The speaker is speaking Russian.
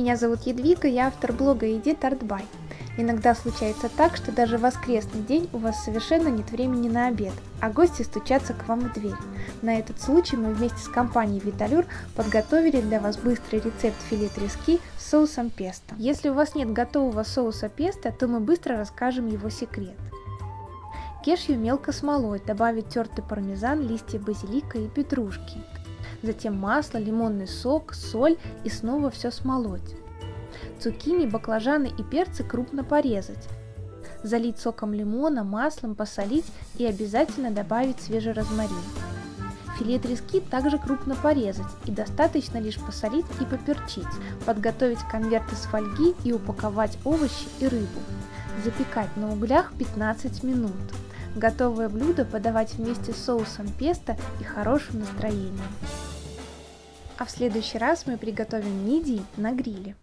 Меня зовут Едвига, я автор блога «Иди Тартбай». Иногда случается так, что даже в воскресный день у вас совершенно нет времени на обед, а гости стучатся к вам в дверь. На этот случай мы вместе с компанией Виталюр подготовили для вас быстрый рецепт филе трески с соусом песто. Если у вас нет готового соуса песто, то мы быстро расскажем его секрет. Кешью мелко смолоть, добавить тертый пармезан, листья базилика и петрушки. Затем масло, лимонный сок, соль и снова все смолоть. Цукини, баклажаны и перцы крупно порезать. Залить соком лимона, маслом, посолить и обязательно добавить свежий розмарин. Филе трески также крупно порезать и достаточно лишь посолить и поперчить, подготовить конверт из фольги и упаковать овощи и рыбу. Запекать на углях 15 минут. Готовое блюдо подавать вместе с соусом песто и хорошим настроением. А в следующий раз мы приготовим мидии на гриле.